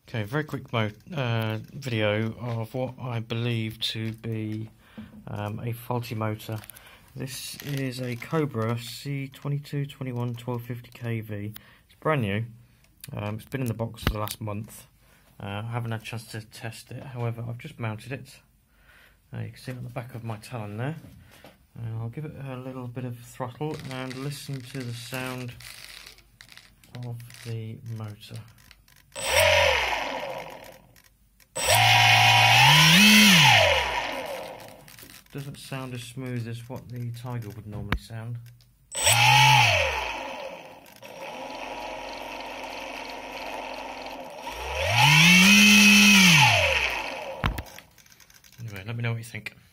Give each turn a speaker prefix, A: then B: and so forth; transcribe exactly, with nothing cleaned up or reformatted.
A: Okay, very quick mo uh, video of what I believe to be um, a faulty motor. This is a Cobra C twenty-two twenty-one twelve fifty K V. It's brand new. Um, it's been in the box for the last month. Uh, I haven't had a chance to test it, however I've just mounted it. Uh, you can see it on the back of my talon there. And I'll give it a little bit of throttle and listen to the sound of the motor. Doesn't sound as smooth as what the Tiger would normally sound. Anyway, let me know what you think.